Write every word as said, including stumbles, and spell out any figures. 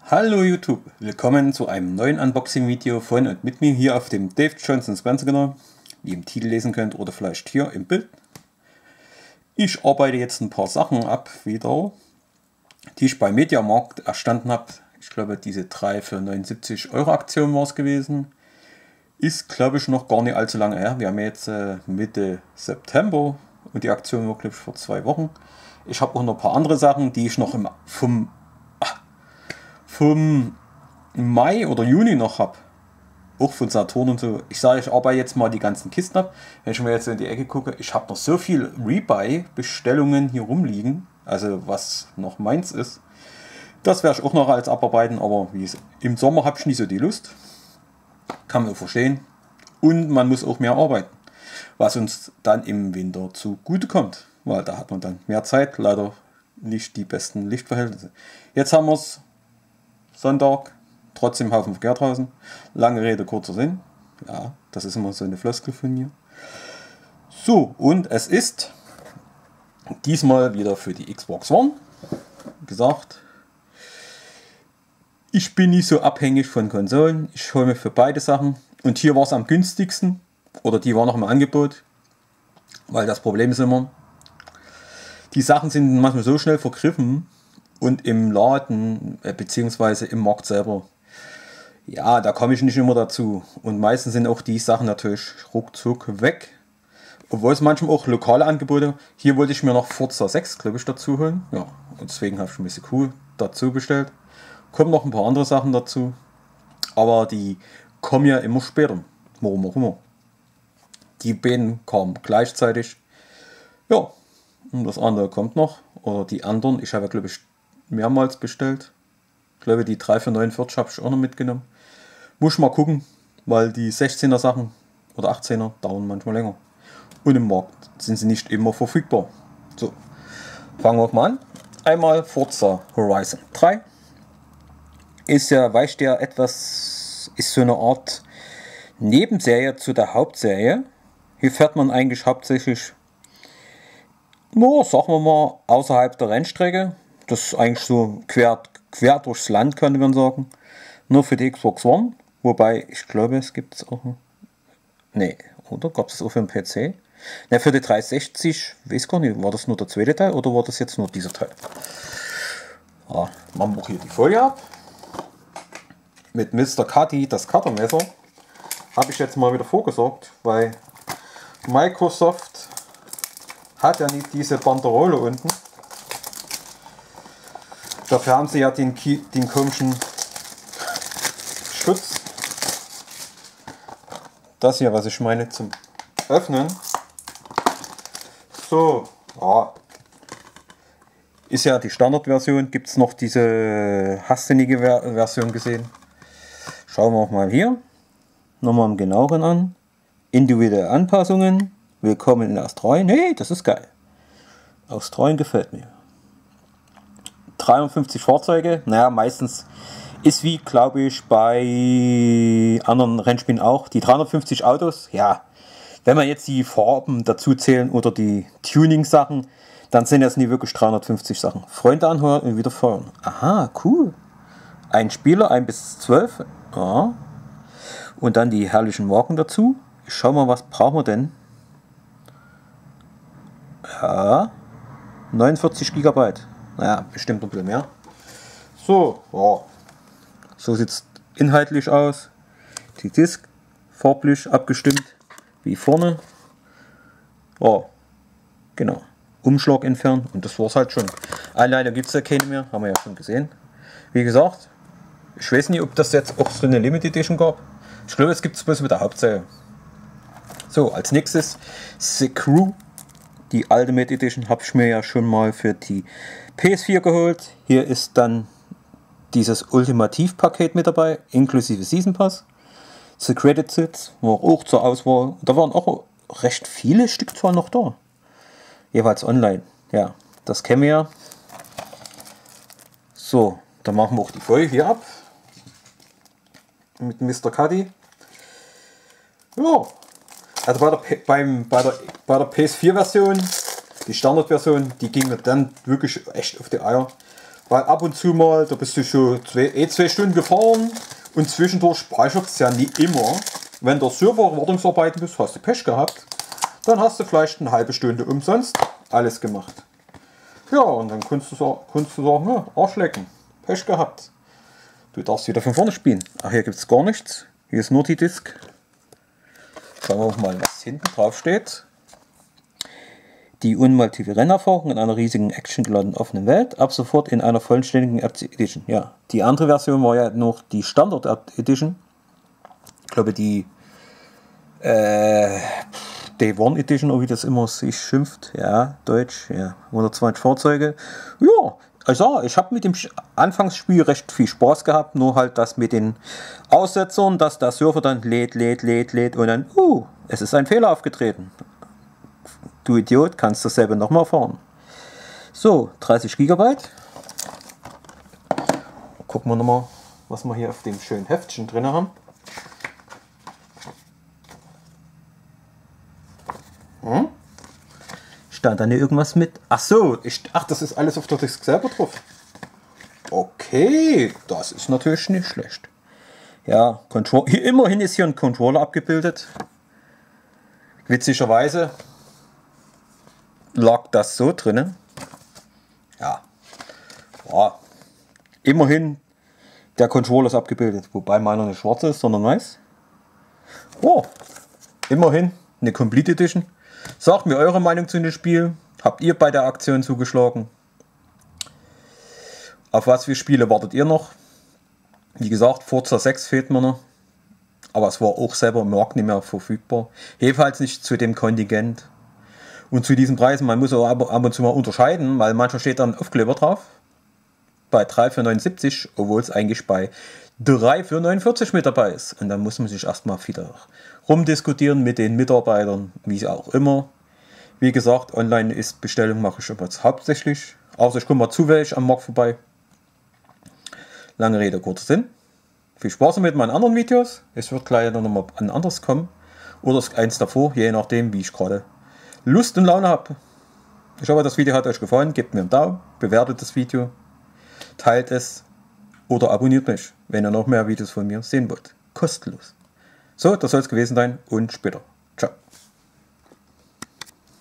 Hallo YouTube, willkommen zu einem neuen Unboxing-Video von und mit mir hier auf dem Dave Johnson's Kanal, wie ihr im Titel lesen könnt oder vielleicht hier im Bild. Ich arbeite jetzt ein paar Sachen ab wieder, die ich bei Mediamarkt erstanden habe. Ich glaube, diese drei für neunundsiebzig Euro Aktion war es gewesen. Ist, glaube ich, noch gar nicht allzu lange her. Wir haben jetzt äh, Mitte September und die Aktion war, glaube ich, vor zwei Wochen. Ich habe auch noch ein paar andere Sachen, die ich noch im, vom, ach, vom Mai oder Juni noch habe. Auch von Saturn und so. Ich sage, ich arbeite jetzt mal die ganzen Kisten ab. Wenn ich mir jetzt in die Ecke gucke, ich habe noch so viel Rebuy-Bestellungen hier rumliegen. Also was noch meins ist. Das werde ich auch noch als abarbeiten, aber wie es, im Sommer habe ich nicht so die Lust. Kann man auch verstehen. Und man muss auch mehr arbeiten. Was uns dann im Winter zugute kommt. Weil da hat man dann mehr Zeit. Leider nicht die besten Lichtverhältnisse. Jetzt haben wir es Sonntag. Trotzdem Haufen Verkehr draußen. Lange Rede, kurzer Sinn. Ja, das ist immer so eine Floskel von mir. So, und es ist diesmal wieder für die Xbox One. Wie gesagt, ich bin nicht so abhängig von Konsolen. Ich hole mir für beide Sachen. Und hier war es am günstigsten. Oder die war noch im Angebot. Weil das Problem ist immer, die Sachen sind manchmal so schnell vergriffen. Und im Laden, beziehungsweise im Markt selber, ja, da komme ich nicht immer dazu. Und meistens sind auch die Sachen natürlich ruckzuck weg. Obwohl es manchmal auch lokale Angebote. Hier wollte ich mir noch Forza sechs, glaube ich, dazu holen. Ja, und deswegen habe ich ein bisschen cool dazu bestellt. Kommen noch ein paar andere Sachen dazu. Aber die kommen ja immer später. Warum auch immer. Die beiden kamen gleichzeitig. Ja, und das andere kommt noch. Oder die anderen. Ich habe, glaube ich, mehrmals bestellt. Ich glaube, die drei für neunundvierzig habe ich auch noch mitgenommen. Muss ich mal gucken, weil die sechzehner Sachen oder achtzehner dauern manchmal länger. Und im Markt sind sie nicht immer verfügbar. So, fangen wir mal an. Einmal Forza Horizon drei. Ist ja, weicht ja etwas, ist so eine Art Nebenserie zu der Hauptserie. Hier fährt man eigentlich hauptsächlich, nur sagen wir mal, außerhalb der Rennstrecke. Das ist eigentlich so quer, quer durchs Land, könnte man sagen. Nur für die Xbox One. Wobei, ich glaube, es gibt es auch. Ne, oder? Gab es das auch für den P C? Ne, für die dreihundertsechzig, weiß gar nicht, war das nur der zweite Teil oder war das jetzt nur dieser Teil? Ja, machen wir hier die Folie ab. Mit Mister Cutty, das Cuttermesser, habe ich jetzt mal wieder vorgesorgt, weil Microsoft hat ja nicht diese Banderole unten. Dafür haben sie ja den, den komischen Schutz. Das hier, was ich meine, zum Öffnen. So, ja. Ist ja die Standardversion. Gibt es noch diese hassenige Version gesehen? Schauen wir auch mal hier. Nochmal im genaueren an. Individuelle Anpassungen. Willkommen in Australien. Hey, das ist geil. Australien gefällt mir. dreiundfünfzig Fahrzeuge. Naja, meistens ist wie, glaube ich, bei anderen Rennspielen auch. Die dreihundertfünfzig Autos. Ja, wenn man jetzt die Farben dazu zählen oder die Tuning-Sachen, dann sind das nie wirklich dreihundertfünfzig Sachen. Freunde anhören und wieder feuern. Aha, cool. Ein Spieler, ein bis zwölf. Ja. Und dann die herrlichen Marken dazu. Ich schau mal, was brauchen wir denn? Ja, neunundvierzig Gigabyte. Naja, bestimmt ein bisschen mehr. So, ja. So sieht es inhaltlich aus. Die Disk farblich abgestimmt, wie vorne. Ja, genau. Umschlag entfernen und das war es halt schon. Alleine gibt es ja keine mehr, haben wir ja schon gesehen. Wie gesagt, ich weiß nicht, ob das jetzt auch so eine Limited Edition gab. Ich glaube, es gibt es bloß mit der Hauptserie. So, als nächstes The Crew. Die Ultimate Edition habe ich mir ja schon mal für die P S vier geholt. Hier ist dann dieses Ultimativ-Paket mit dabei, inklusive Season Pass. The Credit Sets war auch zur Auswahl. Da waren auch recht viele Stückzahl noch da. Jeweils online. Ja, das kennen wir ja. So, dann machen wir auch die Folie hier ab. Mit Mister Cutty. Ja, also bei der, beim, bei der, bei der P S vier Version, die Standardversion, die ging mir dann wirklich echt auf die Eier. Weil ab und zu mal, da bist du schon zwei, eh zwei Stunden gefahren und zwischendurch speichert es ja nie immer. Wenn der Server Wartungsarbeiten bist, hast du Pech gehabt, dann hast du vielleicht eine halbe Stunde umsonst alles gemacht. Ja, und dann kannst du, sagen, kannst du sagen, ja, Arschlecken, Pech gehabt. Du darfst wieder von vorne spielen. Ach, hier gibt es gar nichts. Hier ist nur die Disk. Schauen wir mal, was hinten drauf steht. Die unmultive Rennerfahrung in einer riesigen actiongeladenen offenen Welt, ab sofort in einer vollständigen Edition. Ja, die andere Version war ja noch die Standard Edition. Ich glaube die äh, Day One Edition, oder wie das immer sich schimpft. Ja, Deutsch, ja, hundertzwanzig Fahrzeuge. Ja, also ich habe mit dem Anfangsspiel recht viel Spaß gehabt, nur halt das mit den Aussetzern, dass der Server dann lädt, lädt, lädt, lädt und dann, uh, es ist ein Fehler aufgetreten. Du Idiot, kannst dasselbe nochmal fahren. So, dreißig Gigabyte. Gucken wir nochmal, was wir hier auf dem schönen Heftchen drin haben. Hm? Stand da nicht irgendwas mit? Ach so, ich, ach, das ist alles auf der Disk selber drauf. Okay, das ist natürlich nicht schlecht. Ja, Control, hier, immerhin ist hier ein Controller abgebildet. Witzigerweise lag das so drinnen. Ja. Ja. Immerhin der Controller ist abgebildet, wobei meiner nicht schwarz ist, sondern weiß. Oh, immerhin eine Complete Edition. Sagt mir eure Meinung zu dem Spiel. Habt ihr bei der Aktion zugeschlagen? Auf was für Spiele wartet ihr noch? Wie gesagt, Forza sechs fehlt mir noch. Aber es war auch selber im Markt nicht mehr verfügbar. Jedenfalls nicht zu dem Kontingent. Und zu diesen Preisen, man muss auch ab und zu mal unterscheiden, weil manchmal steht dann Aufkleber drauf. Bei drei für neunundsiebzig, obwohl es eigentlich bei drei für neunundvierzig mit dabei ist. Und dann muss man sich erstmal wieder rumdiskutieren mit den Mitarbeitern, wie auch immer. Wie gesagt, online ist Bestellung, mache ich jetzt hauptsächlich. Außer ich komme mal zufällig am Markt vorbei. Lange Rede, kurzer Sinn. Viel Spaß mit meinen anderen Videos. Es wird gleich noch mal ein anderes kommen. Oder eins davor, je nachdem, wie ich gerade Lust und Laune habe. Ich hoffe, das Video hat euch gefallen. Gebt mir einen Daumen, bewertet das Video, teilt es oder abonniert mich, wenn ihr noch mehr Videos von mir sehen wollt. Kostenlos. So, das soll es gewesen sein und später.